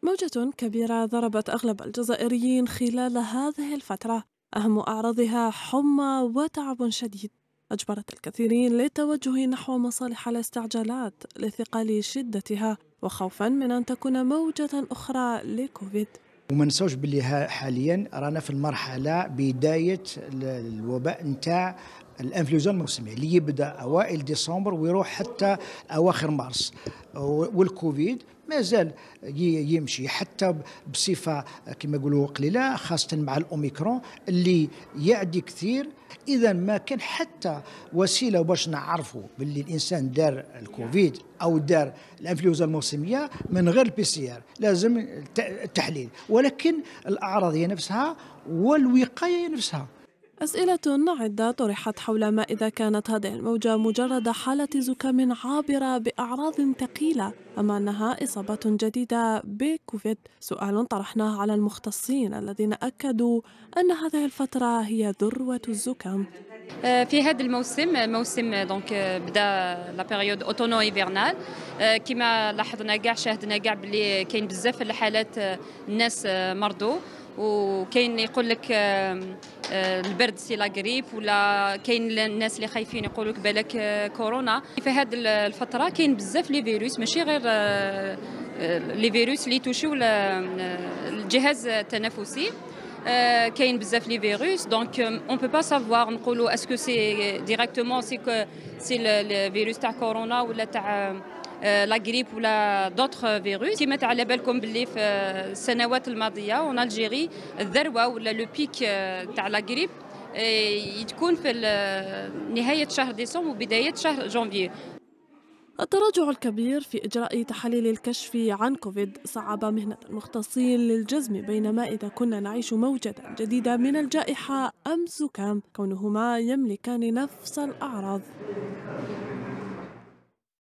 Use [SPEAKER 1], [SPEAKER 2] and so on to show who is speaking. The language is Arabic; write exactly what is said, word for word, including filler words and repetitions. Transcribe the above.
[SPEAKER 1] موجة كبيرة ضربت أغلب الجزائريين خلال هذه الفترة، أهم أعراضها حمى وتعب شديد أجبرت الكثيرين للتوجه نحو مصالح الاستعجالات لثقل شدتها وخوفا من أن تكون موجة أخرى لكوفيد.
[SPEAKER 2] وما نساوش باللي ها- حاليا رانا في المرحله بدايه ال- الوباء نتاع الانفلونزا الموسميه اللي يبدا اوائل ديسمبر ويروح حتى اواخر مارس. و- والكوفيد مازال ي- يمشي حتى بصفه كما يقولوا قليله، خاصه مع الاوميكرون اللي يعدي كثير. اذا ما كان حتى وسيله باش نعرفوا باللي الانسان دار الكوفيد او دار الانفلونزا الموسميه من غير البي سي ار، لازم الت- التحليل، ولكن الاعراض هي نفسها والوقايه هي نفسها.
[SPEAKER 1] أسئلة عدة طرحت حول ما إذا كانت هذه الموجة مجرد حالة زكام عابرة بأعراض ثقيلة أم أنها إصابة جديدة بكوفيد. سؤال طرحناه على المختصين الذين أكدوا أن هذه الفترة هي ذروة الزكام.
[SPEAKER 3] آه، في هذا الموسم موسم دونك آه، بدا لا بيريود اوتونو ايفرنال. كما لاحظنا كاع شاهدنا كاع بلي كاين بزاف الحالات، آه، الناس آه، مرضوا، وكاين يقول لك آه، آه، البرد سي لا غريب، ولا كاين الناس اللي خايفين يقولوا لك بالك آه، كورونا. في هذه الفتره كاين بزاف لي فيروس، ماشي غير آه، آه، لي فيروس اللي توشيو الجهاز التنفسي. Euh, كاين بزاف لي فيروس، دونك اون بو با سافوار نقولوا اسكو سي ديريكتومون سي كو سي الفيروس تاع كورونا ولا تاع لا غريب ولا دوطخ فيروس. كيما على بالكم باللي في السنوات الماضيه اون الجيري الذروه ولا لو بيك تاع لا غريب تكون في نهايه شهر ديسمبر وبدايه شهر جانفي.
[SPEAKER 1] التراجع الكبير في إجراء تحاليل الكشف عن كوفيد صعب مهنة المختصين للجزم بين ما إذا كنا نعيش موجة جديدة من الجائحة أم زكام كونهما يملكان نفس الأعراض.